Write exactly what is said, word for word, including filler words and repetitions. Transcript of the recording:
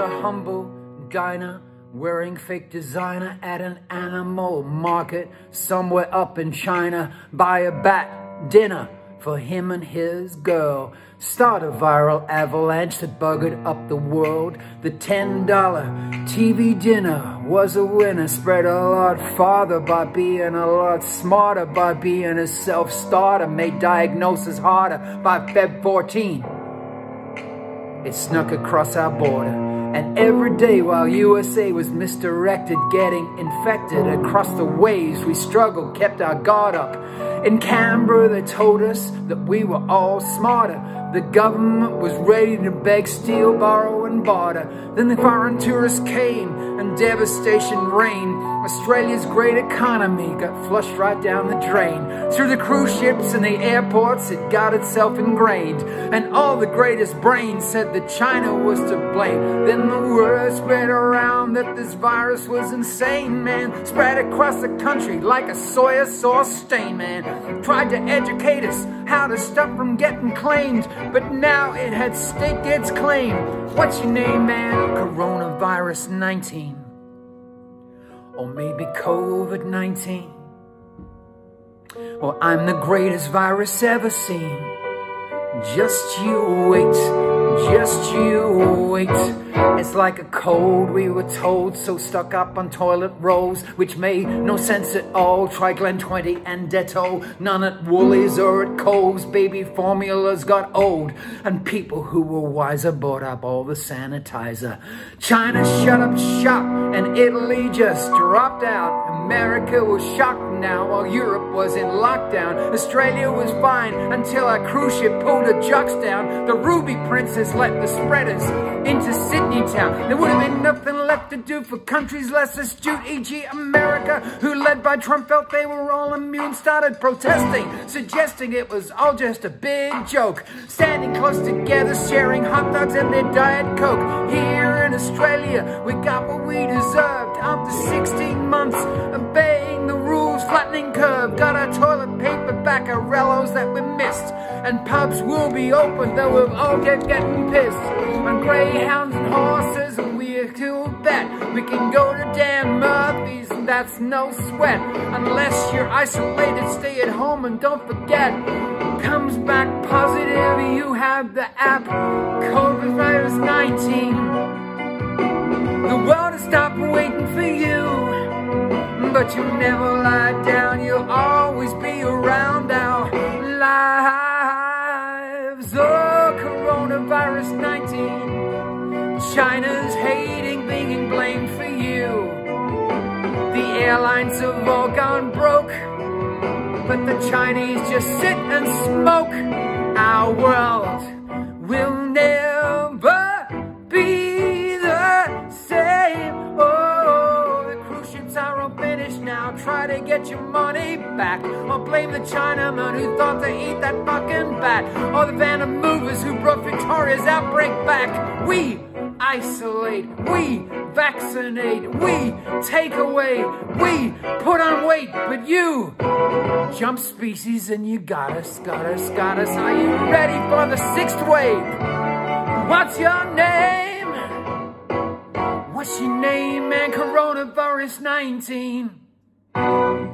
a humble diner, wearing fake designer at an animal market somewhere up in China. Buy a bat dinner for him and his girl. Start a viral avalanche that buggered up the world. The ten dollar T V dinner was a winner. Spread a lot farther by being a lot smarter, by being a self-starter. Made diagnosis harder by February fourteenth. It snuck across our border. And every day while U S A was misdirected, getting infected across the waves, we struggled, kept our guard up. In Canberra, they told us that we were all smarter. The government was ready to beg, steal, borrow, and barter. Then the foreign tourists came and devastation reigned. Australia's great economy got flushed right down the drain. Through the cruise ships and the airports, it got itself ingrained. And all the greatest brains said that China was to blame. Then the word spread around that this virus was insane, man. Spread across the country like a soya sauce stain, man. Tried to educate us how to stop from getting claimed, but now it had staked its claim. What's your name, man? Coronavirus nineteen. Or maybe COVID nineteen. Well, I'm the greatest virus ever seen. Just you wait, just you wait. It's like a cold, we were told, so stuck up on toilet rolls, which made no sense at all. Try Glen twenty and Dettol, none at Woolies or at Coles. Baby formulas got old, and people who were wiser bought up all the sanitizer. China shut up shop, and Italy just dropped out. America was shocked now, while Europe was in lockdown. Australia was fine until our cruise ship pulled her jocks down. The Ruby Princess let the spreaders into Sydney town. There would have been nothing left to do for countries less astute, for example America, who led by Trump felt they were all immune, started protesting, suggesting it was all just a big joke. Standing close together, sharing hot dogs and their Diet Coke. Here in Australia, we got what we deserved after sixteen months obeying the rules, flattening curve. Got our toilet paper back, our rellos that we missed, and pubs will be open, though we'll all get getting pissed. On greyhounds and horses, and we're cool bet we can go to Dan Murphy's, and that's no sweat. Unless you're isolated, stay at home, and don't forget, comes back positive, you have the app COVID nineteen. The world has stopped waiting for you, but you'll never lie down, you'll always be around our lives. Oh, coronavirus nineteen, China's hating being blamed for you. The airlines have all gone broke, but the Chinese just sit and smoke. Our world will never be the same. Oh, the cruise ships are all finished now. Try to get your money back, or blame the Chinaman who thought to eat that fucking bat, or the van of movers who brought Victoria's outbreak back. We isolate, we vaccinate, we take away, we put on weight, but you jump species and you got us, got us, got us. Are you ready for the sixth wave? What's your name? What's your name, man? Coronavirus nineteen.